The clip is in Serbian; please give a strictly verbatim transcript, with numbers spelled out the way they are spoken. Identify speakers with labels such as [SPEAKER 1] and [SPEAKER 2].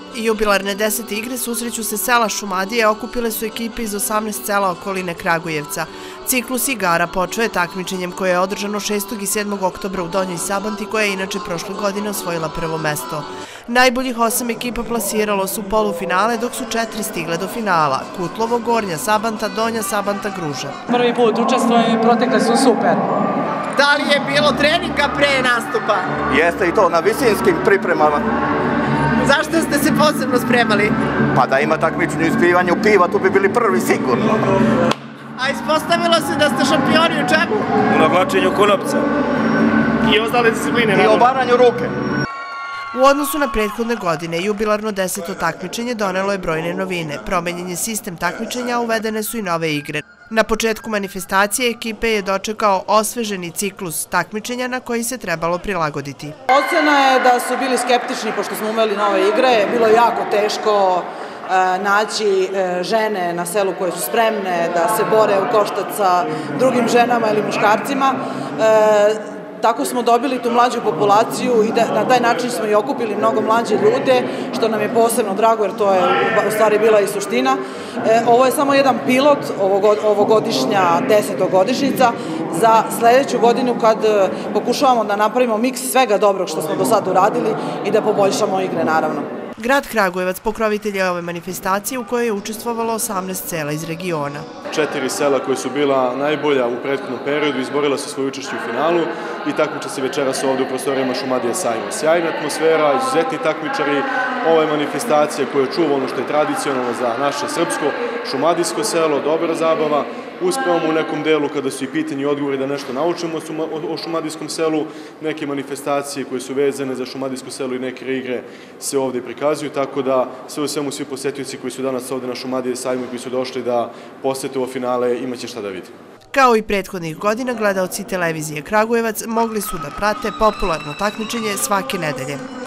[SPEAKER 1] Jubilarne desete igre susreću se sela Šumadije, okupile su ekipe iz osamnaest sela okoline Kragujevca. Ciklus igara počeo je takmičenjem koje je održano šestog i sedmog oktobra u Donjoj Sabanti, koja je inače prošle godine osvojila prvo mesto. Najboljih osam ekipa plasiralo su polufinale, dok su četiri stigle do finala: Kutlovo, Gornja Sabanta, Donja Sabanta, Gruža.
[SPEAKER 2] Prvi put učestvujem i protekle su super.
[SPEAKER 1] Da li je bilo treninga pre nastupa?
[SPEAKER 3] Jeste i to na visinskim pripremama.
[SPEAKER 1] Zašto ste se posebno spremali?
[SPEAKER 3] Pa da ima takmičenje u ispivanju piva, tu bi bili prvi sigurno.
[SPEAKER 1] A ispostavilo se da ste šampioni u čemu?
[SPEAKER 4] U navlačenju konopca. I ostale discipline.
[SPEAKER 3] I obaranju ruke.
[SPEAKER 1] U odnosu na prethodne godine, jubilarno deseto takmičenje donelo je brojne novine. Promenjen je sistem takmičenja, a uvedene su i nove igre. Na početku manifestacije ekipe je dočekao osveženi ciklus takmičenja na koji se trebalo prilagoditi.
[SPEAKER 2] Ocena je da su bili skeptični pošto smo uveli nove igre. Bilo je jako teško naći žene na selu koje su spremne da se bore u koštac sa drugim ženama ili muškarcima. Tako smo dobili tu mlađu populaciju i na taj način smo i okupili mnogo mlađe ljude, što nam je posebno drago jer to je u stvari bila i suština. Ovo je samo jedan pilot, ovogodišnja desetogodišnjica, za sledeću godinu kad pokušavamo da napravimo miks svega dobrog što smo do sada uradili i da poboljšamo igre, naravno.
[SPEAKER 1] Grad Kragujevac pokrovitelj je ove manifestacije u kojoj je učestvovalo osamnaest sela iz regiona.
[SPEAKER 5] Četiri sela koje su bila najbolja u prethodnom periodu izborila su svoje učešće u finalu i takmiče se večeras ovde u prostorijama Šumadije sajma. Sjajna atmosfera, izuzetni takmičari, ova je manifestacija koja čuva ono što je tradicionalno za naše srpsko šumadijsko selo, dobra zabava. Uspevamo u nekom delu kada su i pitanje i odgovori da nešto naučimo o šumadijskom selu, neke manifestacije koje su vezane za šumadijsko selo i neke igre se ovde prikazuju, tako da sve u svemu svi posetioci koji su danas ovde na Šumadije sajmu i koji su došli da posete ovo finale imaće šta da vidi.
[SPEAKER 1] Kao i prethodnih godina, gledaoci televizije Kragujevac mogli su da prate popularno takmičenje svake nedelje.